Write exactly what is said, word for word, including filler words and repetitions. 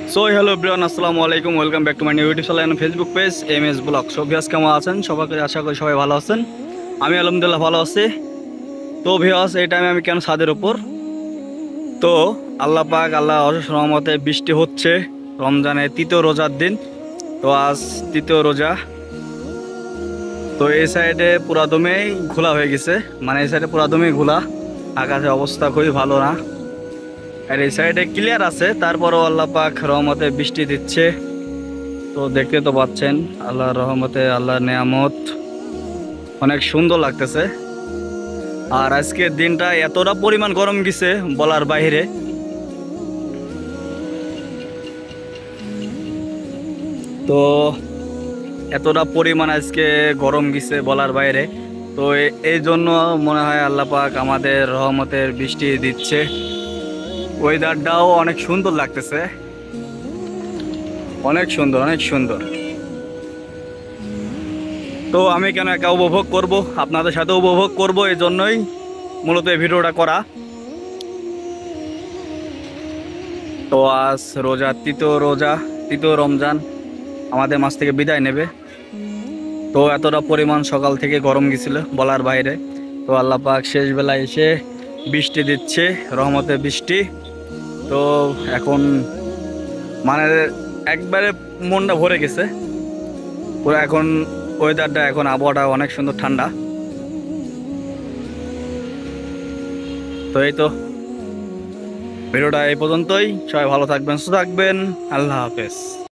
So hello Brian, আসসালামু আলাইকুম। Welcome back to my new YouTube channel Facebook page M S blog. So viewers, কেমন আছেন? সবাইকে আশা করি সবাই ভালো আছেন। আমি আলহামদুলিল্লাহ ভালো আছি। তো ভিউয়ার্স, এই টাইমে আমি কেন ছাদের উপর? তো আল্লাহ পাক, আল্লাহ অশেষ রহমতে বৃষ্টি হচ্ছে রমজানের তৃতীয় রোজার দিন। তো আজ তৃতীয় রোজা। তো এই সাইডে পুরাদমেই ঘোলা হয়ে গেছে, মানে এই সাইডে পুরাদমেই ঘোলা। আকাশের অবস্থা খুবই ভালো না, আর এই সাইডে ক্লিয়ার আছে, তারপরও আল্লাহ পাক রহমতে বৃষ্টি দিচ্ছে। তো দেখতে তো পাচ্ছেন আল্লাহর রহমতে, আল্লাহর নেয়ামত, অনেক সুন্দর লাগতেছে। আর আজকের দিনটা এতটা পরিমাণ গরম গেছে বলার বাইরে। তো এতটা পরিমাণ আজকে গরম গেছে বলার বাইরে। তো এ- এই জন্য মনে হয় আল্লাহ পাক আমাদের রহমতের বৃষ্টি দিচ্ছে। ওয়েদারটাও অনেক সুন্দর লাগতেছে, অনেক সুন্দর, অনেক সুন্দর। তো আমি কেন একা উপভোগ করব, আপনাদের সাথে উপভোগ করব, এই জন্যই মূলত এই ভিডিওটা করা। তো আজ রোজা, তৃতীয় রোজা, তৃতীয় রমজান আমাদের মাছ থেকে বিদায় নেবে। তো এতটা পরিমাণ সকাল থেকে গরম গেছিল বলার বাইরে। তো আল্লাহ পাক শেষ বেলায় এসে বৃষ্টি দিচ্ছে, রহমতের বৃষ্টি। তো এখন মানে একবারে মনটা ভরে গেছে পুরো। এখন ওয়েদারটা, এখন আবহাওয়াটা অনেক সুন্দর, ঠান্ডা। তো এই তো ভিডিওটা এই পর্যন্তই। সবাই ভালো থাকবেন, সুস্থ থাকবেন। আল্লাহ হাফেজ।